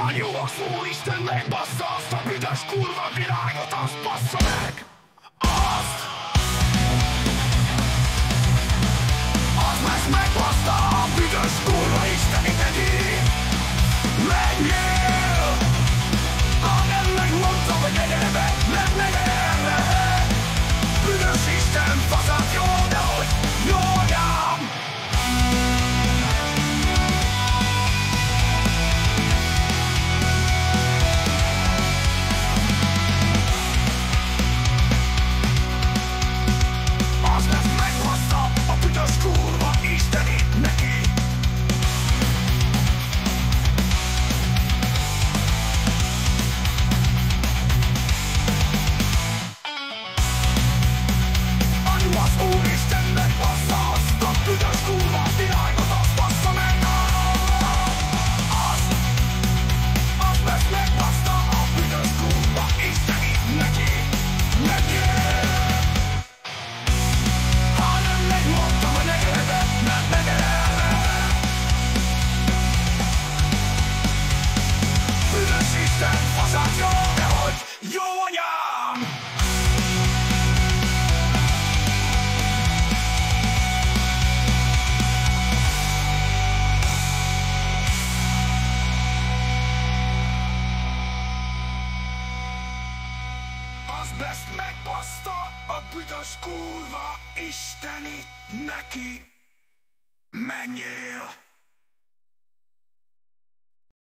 jó a szó, Isten megbassza azt a büdös kurva világot, azt bassza meg! Azt meg megbassza a büdös kurva isteni neki! Menjél! Ha nem megmondtam, hogy ne gyere be, nem ne gyere be! Büdös Isten faszát jó, de hogy jó anyám! Jó anyám! Azt megbaszta a büdös kurva isteni neki! Menjél!